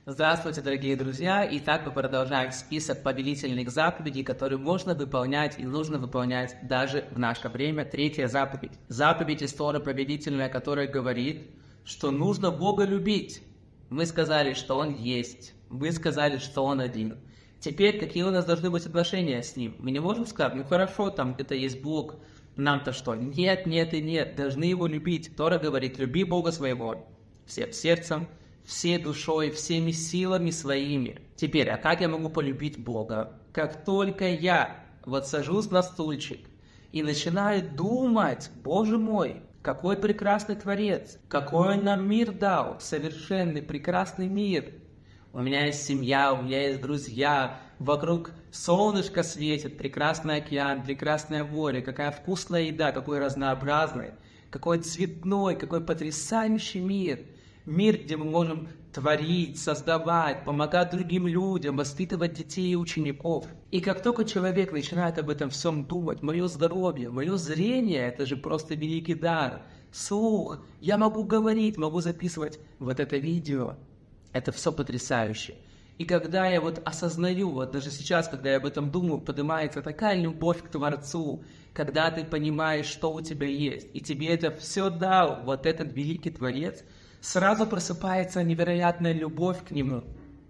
Здравствуйте, дорогие друзья! Итак, мы продолжаем список повелительных заповедей, которые можно выполнять и нужно выполнять даже в наше время. Третья заповедь. Заповедь из Торы повелительная, которая говорит, что нужно Бога любить. Мы сказали, что Он есть. Вы сказали, что Он один. Теперь, какие у нас должны быть отношения с Ним? Мы не можем сказать, ну хорошо, там где-то есть Бог, нам-то что? Нет, нет и нет. Должны Его любить. Тора говорит, люби Бога своего всем сердцем, всей душой, всеми силами своими. Теперь, а как я могу полюбить Бога? Как только я вот сажусь на стульчик и начинаю думать, Боже мой, какой прекрасный Творец, какой Он нам мир дал, совершенный, прекрасный мир. У меня есть семья, у меня есть друзья, вокруг солнышко светит, прекрасный океан, прекрасное море, какая вкусная еда, какой разнообразный, какой цветной, какой потрясающий мир. Мир, где мы можем творить, создавать, помогать другим людям, воспитывать детей и учеников. И как только человек начинает об этом всем думать, мое здоровье, мое зрение, это же просто великий дар. Слух, я могу говорить, могу записывать вот это видео. Это все потрясающе. И когда я вот осознаю, вот даже сейчас, когда я об этом думаю, поднимается такая любовь к Творцу, когда ты понимаешь, что у тебя есть, и тебе это все дал вот этот великий Творец, сразу просыпается невероятная любовь к Нему.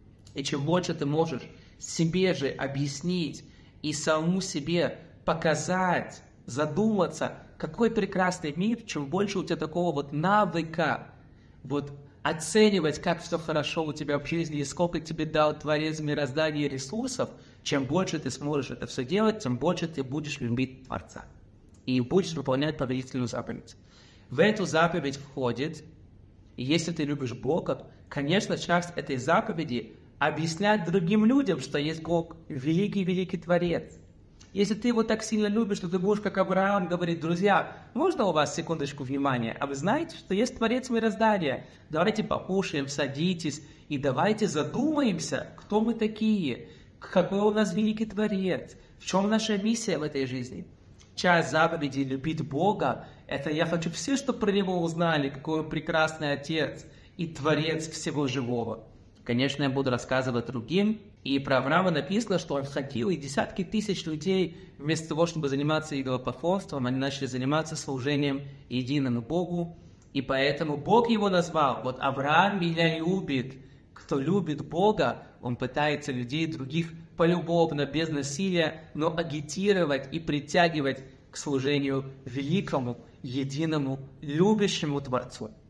И чем больше ты можешь себе же объяснить и самому себе показать, задуматься, какой прекрасный мир, чем больше у тебя такого вот навыка, вот оценивать, как все хорошо у тебя в жизни и сколько тебе дал Творец мироздания и ресурсов, чем больше ты сможешь это все делать, тем больше ты будешь любить Творца. И будешь выполнять повелительную заповедь. В эту заповедь входит, если ты любишь Бога, конечно, часть этой заповеди объяснять другим людям, что есть Бог, великий-великий Творец. Если ты его так сильно любишь, что ты будешь, как Авраам, говорить, друзья, можно у вас секундочку внимания? А вы знаете, что есть Творец мироздания? Давайте покушаем, садитесь и давайте задумаемся, кто мы такие, какой у нас великий Творец, в чем наша миссия в этой жизни. Часть заповеди любить Бога, это я хочу все, чтобы про Него узнали, какой Он прекрасный Отец и Творец всего живого. Конечно, я буду рассказывать другим. И про Авраама написано, что он ходил, и десятки тысяч людей, вместо того, чтобы заниматься идолопоклонством, они начали заниматься служением единому Богу. И поэтому Бог его назвал, вот Авраам меня любит. Кто любит Бога, он пытается людей других полюбовно, без насилия, но агитировать и притягивать к служению великому, единому, любящему Творцу.